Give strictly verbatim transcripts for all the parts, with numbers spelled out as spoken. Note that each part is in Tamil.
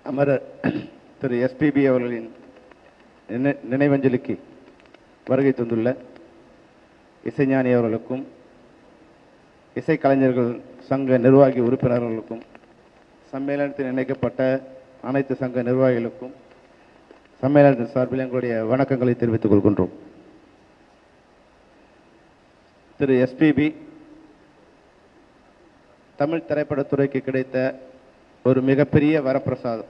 அமரர் திரு எஸ் பி பி அவர்களின் நினைவஞ்சலிக்கு வருகை தந்துள்ள இசைஞானி அவர்களுக்கும் இசைக்கலைஞர்கள் சங்க நிர்வாகி உறுப்பினர்களுக்கும் சம்மேளனத்தில் இணைக்கப்பட்ட அனைத்து சங்க நிர்வாகிகளுக்கும் சம்மேளனத்தின் சார்பில் எங்களுடைய வணக்கங்களை தெரிவித்துக் கொள்கின்றோம். திரு எஸ் பி பி தமிழ் திரைப்படத்துறைக்கு கிடைத்த ஒரு மிகப்பெரிய வரப்பிரசாதம்.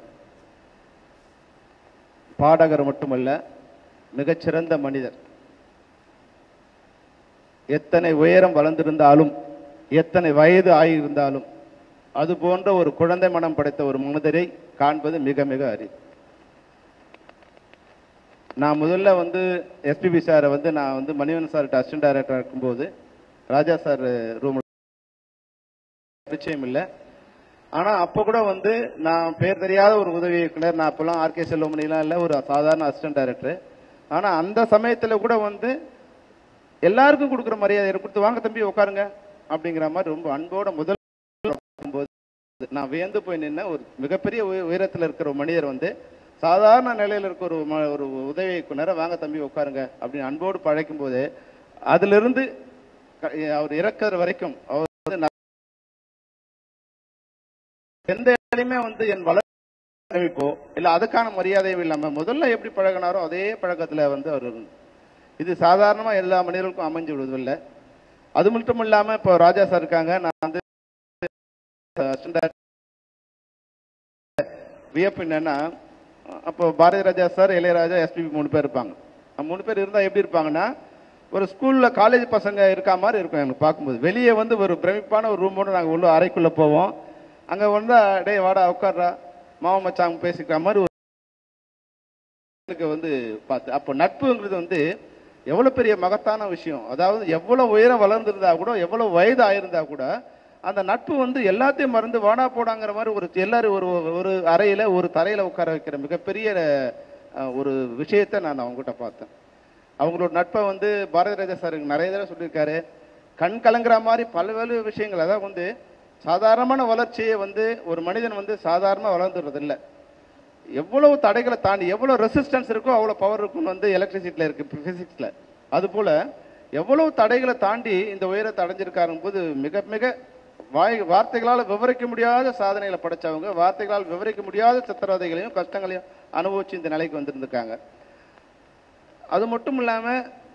பாடகர் மட்டுமல்ல, மிகச்சிறந்த மனிதர். எத்தனை உயரம் வளர்ந்திருந்தாலும், எத்தனை வயது ஆகியிருந்தாலும், அது போன்ற ஒரு குழந்தை மனம் படைத்த ஒரு மனிதரை காண்பது மிக மிக அரிது. நான் முதல்ல வந்து எஸ்பிபி சாரை வந்து நான் வந்து மணிவன் சார்கிட்ட அசிஸ்டன்ட் டைரக்டராக இருக்கும்போது ராஜா சார் ரூம் நிச்சயம் இல்லை. ஆனால் அப்போ கூட வந்து நான் பேர் தெரியாத ஒரு உதவி இயக்குனர், நான் அப்போல்லாம் ஆர் கே செல்வமணிலாம் இல்லை, ஒரு சாதாரண அசிஸ்டன்ட் டைரக்டர். ஆனால் அந்த சமயத்தில் கூட வந்து எல்லாருக்கும் கொடுக்குற மரியாதை கொடுத்து, வாங்க தம்பி உட்காருங்க அப்படிங்கிற மாதிரி ரொம்ப அன்போட முதல் போது நான் வியந்து போய் நின்ன ஒரு மிகப்பெரிய உயரத்தில் இருக்கிற ஒரு மனிதர் வந்து சாதாரண நிலையில் இருக்க ஒரு ஒரு உதவி இயக்குனரை வாங்க தம்பி உட்காருங்க அப்படின்னு அன்போடு பழைக்கும் போது அதிலிருந்து அவர் இறக்குற வரைக்கும் அவர் வந்து எந்த இடத்துலையுமே வந்து என் வளர்ப்போ இல்லை அதுக்கான மரியாதையும் இல்லாம முதல்ல எப்படி பழகினாரோ அதே பழக்கத்துல வந்து அவர் இது சாதாரணமா எல்லா மனிதர்களுக்கும் அமைஞ்சு விடுவதில்லை. அது மட்டும் இல்லாம இப்போ ராஜா சார் இருக்காங்க, நான் வந்து வியப்பு என்னன்னா, அப்போ பாரதி ராஜா சார், இளையராஜா, எஸ்பிபி மூணு பேர் இருப்பாங்க. மூணு பேர் இருந்தா எப்படி இருப்பாங்கன்னா, ஒரு ஸ்கூல்ல காலேஜ் பசங்க இருக்கா மாதிரி இருக்கும் எனக்கு பார்க்கும்போது. வெளியே வந்து ஒரு பிரமிப்பான ஒரு ரூமோட நாங்கள் உள்ள அறைக்குள்ள போவோம். அங்க வந்து டே வாடா உட்கார்றா மாமா மச்சாங்க பேசிக்கிற மாதிரி ஒரு வந்து பார்த்து, அப்போ நட்புங்கிறது வந்து எவ்வளவு பெரிய மகத்தான விஷயம். அதாவது எவ்வளவு உயரம் வளர்ந்திருந்தா கூட, எவ்வளவு வயது ஆயிருந்தா கூட, அந்த நட்பு வந்து எல்லாத்தையும் மறந்து வாடா போடாங்கிற மாதிரி ஒரு எல்லாரும் ஒரு ஒரு அறையில ஒரு தரையில உட்கார வைக்கிற மிகப்பெரிய ஒரு விஷயத்தை நான் அவங்ககிட்ட பார்த்தேன். அவங்களோட நட்பை வந்து பாரதி ராஜா சார் நிறைய தடவை சொல்லியிருக்காரு. கண் கலங்குற மாதிரி பல்வேறு விஷயங்கள். அதாவது வந்து சாதாரணமான வளர்ச்சியை வந்து ஒரு மனிதன் வந்து சாதாரண வளர்ந்துடுறது இல்லை. எவ்வளவு தடைகளை தாண்டி எவ்வளவு ரெசிஸ்டன்ஸ் இருக்கோ அவ்வளவு பவர் இருக்குன்னு வந்து எலக்ட்ரிசிட்டியில இருக்கு, பிசிக்ஸ்ல. அது போல எவ்வளவு தடைகளை தாண்டி இந்த உயரத்தை அடைஞ்சிருக்காரும் போது மிக மிக வாய் வார்த்தைகளால் விவரிக்க முடியாத சாதனைகளை படைச்சவங்க, வார்த்தைகளால் விவரிக்க முடியாத சித்திரவதைகளையும் கஷ்டங்களையும் அனுபவிச்சு இந்த நிலைக்கு வந்திருந்திருக்காங்க. அது மட்டும் இல்லாம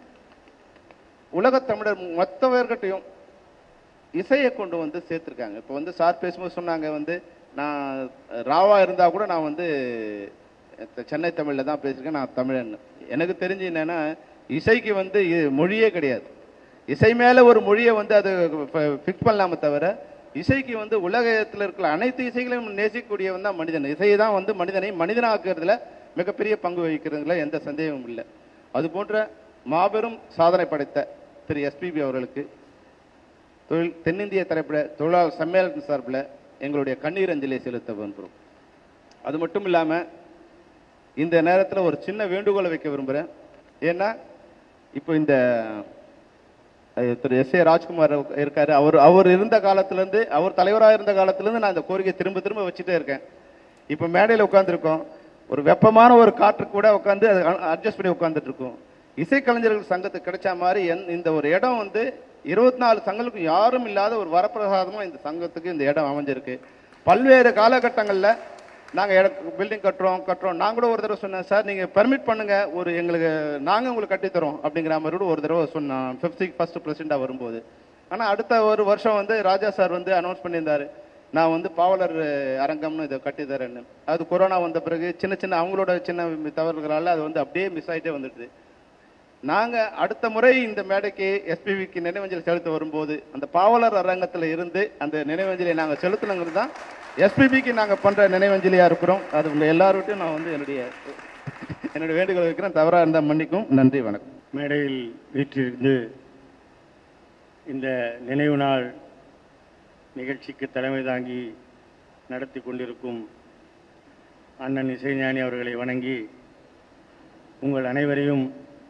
உலக தமிழர் மற்றவர்கிட்டையும் இசையை கொண்டு வந்து சேர்த்திருக்காங்க. இப்போ வந்து சார் பேசும்போது சொன்னாங்க வந்து, நான் ராவா இருந்தா கூட நான் வந்து சென்னை தமிழ்ல தான் பேசியிருக்கேன், நான் தமிழன். எனக்கு தெரிஞ்சு என்னன்னா, இசைக்கு வந்து மொழியே கிடையாது. இசை மேல ஒரு மொழியை வந்து அது ஃபிக்ஸ் பண்ணலாம தவிர, இசைக்கு வந்து உலகத்தில் இருக்கிற அனைத்து இசைகளையும் நேசிக்கக்கூடியவன் தான் மனிதன். இசை தான் வந்து மனிதனை மனிதனாக்குறதுல மிகப்பெரிய பங்கு வகிக்கிறதுல எந்த சந்தேகமும் இல்லை. அது போன்ற மாபெரும் சாதனை படைத்த திரு எஸ்பிபி அவர்களுக்கு தொழில் தென்னிந்திய திரைப்பட தொழிலாளர் சம்மேளனத்தின் சார்பில் எங்களுடைய கண்ணீர் அஞ்சலியை செலுத்த விரும்புகிறோம். அது மட்டும் இல்லாமல் இந்த நேரத்தில் ஒரு சின்ன வேண்டுகோளை வைக்க விரும்புகிறேன். ஏன்னா இப்போ இந்த திரு எஸ் ஏ ராஜ்குமார் இருக்காரு, அவர் அவர் இருந்த காலத்திலேருந்து, அவர் தலைவராக இருந்த காலத்திலேருந்து நான் இந்த கோரிக்கை திரும்ப திரும்ப வச்சுட்டே இருக்கேன். இப்போ மேடையில் உட்காந்துருக்கோம், ஒரு வெப்பமான ஒரு காற்று கூட உட்காந்து அதை அட்ஜஸ்ட் பண்ணி உட்காந்துட்டு இருக்கோம். இசைக்கலைஞர்கள் சங்கத்துக்கு கிடைச்ச மாதிரி இந்த ஒரு இடம் வந்து இருபத்தி நாலு சங்கங்களுக்கும் யாரும் இல்லாத ஒரு வரப்பிரசாதமா இந்த சங்கத்துக்கு இந்த இடம் அமைஞ்சிருக்கு. பல்வேறு காலகட்டங்களில் நாங்கள் பில்டிங் கட்டுறோம் கட்டுறோம் நான் கூட ஒரு தடவை சொன்னேன், சார் நீங்கள் பெர்மிட் பண்ணுங்க, ஒரு எங்களுக்கு நாங்கள் உங்களுக்கு கட்டித்தரோம் அப்படிங்கிற மாதிரி கூட ஒரு தடவை சொன்னேன் ஃபிஃப்டி ஃபர்ஸ்ட் பிரசிடண்டாக வரும்போது. ஆனால் அடுத்த ஒரு வருஷம் வந்து ராஜா சார் வந்து அனௌன்ஸ் பண்ணியிருந்தாரு, நான் வந்து பாவலர் அரங்கம்னு இதை கட்டித்தரேன்னு. அது கொரோனா வந்த பிறகு சின்ன சின்ன அவங்களோட சின்ன தவறுகளால் அது வந்து அப்படியே மிஸ் ஆகிட்டே வந்துடுது. நாங்கள் அடுத்த முறை இந்த மேடைக்கு எஸ்பிபிக்கு நினைவஞ்சலி செலுத்த வரும்போது அந்த பாவலர் அரங்கத்தில் இருந்து அந்த நினைவஞ்சலியை நாங்கள் செலுத்தணுங்கிறது தான் எஸ்பிபிக்கு நாங்கள் பண்ணுற நினைவஞ்சலியாக இருக்கிறோம். அது உங்கள் எல்லார்கிட்டையும் நான் வந்து என்னுடைய என்னுடைய வேண்டுகோள் வைக்கிறேன். தவறாக இருந்தால் மன்னிக்கும். நன்றி, வணக்கம். மேடையில் வீற்றிருந்து இந்த நினைவு நாள் நிகழ்ச்சிக்கு தலைமை தாங்கி நடத்தி கொண்டிருக்கும் அண்ணன் இசைஞானி அவர்களை வணங்கி உங்கள் அனைவரையும்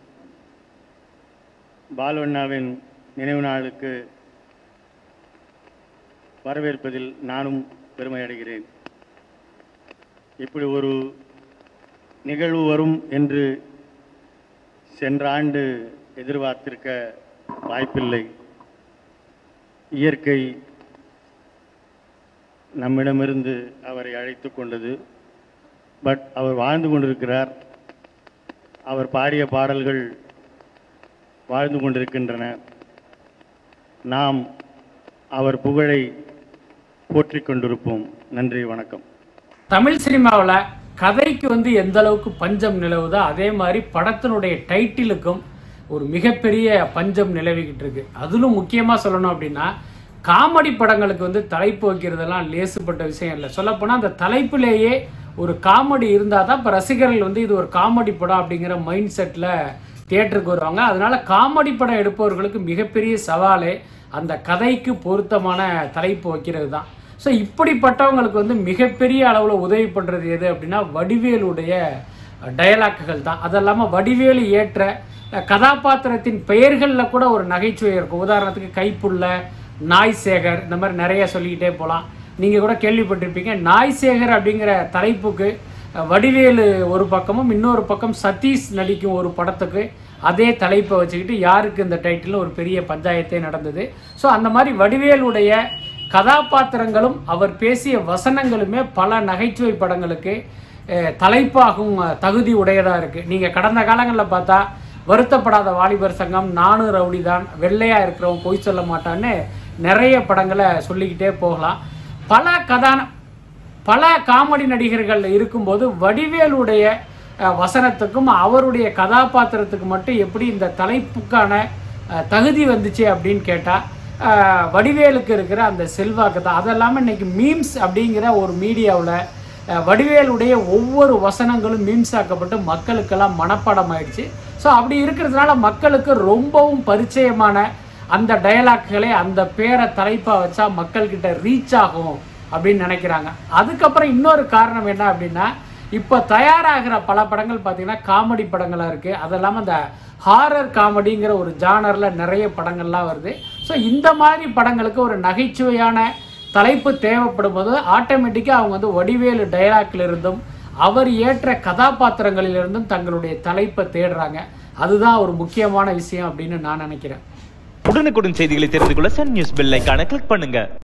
பால்வண்ணாவின் நினைவு நாளுக்கு வரவேற்பதில் நானும் பெருமை அடைகிறேன். இப்படி ஒரு நிகழ்வு வரும் என்று சென்ற ஆண்டு எதிர்பார்த்திருக்க வாய்ப்பில்லை. இயற்கை நம்மிடமிருந்து அவரை அழைத்து கொண்டது. பட் அவர் வாழ்ந்து கொண்டிருக்கிறார். அவர் பாடிய பாடல்கள் வாழ்ந்து கொண்டிருக்கின்றன. நாம் அவர் புகழை போற்றிக் கொண்டிருப்போம். நன்றி, வணக்கம். தமிழ் சினிமாவில் கதைக்கு வந்து எந்த அளவுக்கு பஞ்சம் நிலவுதோ அதே மாதிரி படத்தினுடைய டைட்டிலுக்கும் ஒரு மிகப்பெரிய பஞ்சம் நிலவிக்கிட்டு இருக்கு. அதிலும் முக்கியமாக சொல்லணும் அப்படின்னா, காமெடி படங்களுக்கு வந்து தலைப்பு வைக்கிறதெல்லாம் லேசுப்பட்ட விஷயம் இல்லை. சொல்லப்போனால் அந்த தலைப்பிலேயே ஒரு காமெடி இருந்தால் தான் இப்போ ரசிகர்கள் வந்து இது ஒரு காமெடி படம் அப்படிங்கிற மைண்ட் செட்டில் தியேட்டருக்கு வருவாங்க. அதனால காமெடி படம் எடுப்பவர்களுக்கு மிகப்பெரிய சவாலே அந்த கதைக்கு பொருத்தமான தலைப்பு வைக்கிறது தான். ஸோ இப்படிப்பட்டவங்களுக்கு வந்து மிகப்பெரிய அளவில் உதவி பண்ணுறது எது அப்படின்னா வடிவேலுடைய டயலாக்குகள் தான். அது இல்லாமல் வடிவேலு ஏற்ற கதாபாத்திரத்தின் பெயர்களில் கூட ஒரு நகைச்சுவை இருக்கும். உதாரணத்துக்கு கைப்புள்ள, நாய்சேகர், இந்த மாதிரி நிறைய சொல்லிக்கிட்டே போகலாம். நீங்கள் கூட கேள்விப்பட்டிருப்பீங்க. நாய்சேகர் அப்படிங்கிற தலைப்புக்கு வடிவேலு ஒரு பக்கமும் இன்னொரு பக்கம் சதீஷ் நடிக்கும் ஒரு படத்துக்கு அதே தலைப்பை வச்சுக்கிட்டு யாருக்கு இந்த டைட்டில் ஒரு பெரிய பஞ்சாயத்தே நடந்தது. ஸோ அந்த மாதிரி வடிவேலுடைய கதாபாத்திரங்களும் அவர் பேசிய வசனங்களுமே பல நகைச்சுவை படங்களுக்கு தலைப்பாகும் தகுதி உடையதாக இருக்குது. நீங்கள் கடந்த காலங்களில் பார்த்தா வருத்தப்படாத வாலிபர் சங்கம், நானும் ரவுடி தான், வெள்ளையாக இருக்கிறவன் பொய் சொல்ல மாட்டான்னு நிறைய படங்களை சொல்லிக்கிட்டே போகலாம். பல கதான பல காமெடி நடிகர்கள் இருக்கும்போது வடிவேலுடைய வசனத்துக்கும் அவருடைய கதாபாத்திரத்துக்கு மட்டும் எப்படி இந்த தலைப்புக்கான தகுதி வந்துச்சு அப்படின்னு கேட்டால் வடிவேலுக்கு இருக்கிற அந்த செல்வாக்கு தான். அது இல்லாமல் இன்றைக்கி மீம்ஸ் அப்படிங்கிற ஒரு மீடியாவில் வடிவேலுடைய ஒவ்வொரு வசனங்களும் மீம்ஸ் ஆக்கப்பட்டு மக்களுக்கெல்லாம் மனப்பாடம் ஆயிடுச்சு. ஸோ அப்படி இருக்கிறதுனால மக்களுக்கு ரொம்பவும் பரிச்சயமான அந்த டயலாக்குகளை அந்த பேரை தலைப்பாக வச்சா மக்கள்கிட்ட ரீச் ஆகும் அப்படின்னு நினைக்கிறாங்க. அதுக்கப்புறம் இன்னொரு காரணம் என்ன அப்படின்னா, இப்போ தயாராகிற பல படங்கள் பார்த்தீங்கன்னா காமெடி படங்களாக இருக்குது. அது இல்லாமல் இந்த ஹாரர் காமெடிங்கிற ஒரு ஜானரில் நிறைய படங்கள்லாம் வருது. ஸோ இந்த மாதிரி படங்களுக்கு ஒரு நகைச்சுவையான தலைப்பு தேவைப்படும் போது ஆட்டோமேட்டிக்காக அவங்க வந்து வடிவேலு டயலாக்ல இருந்தும் அவர் ஏற்ற கதாபாத்திரங்களிலிருந்தும் தங்களுடைய தலைப்பை தேடுறாங்க. அதுதான் ஒரு முக்கியமான விஷயம் அப்படின்னு நான் நினைக்கிறேன். உடனுக்குடன் செய்திகளை தெரிந்து கொள்ள சன் நியூஸ் பெல் ஐகானை கிளிக் பண்ணுங்க.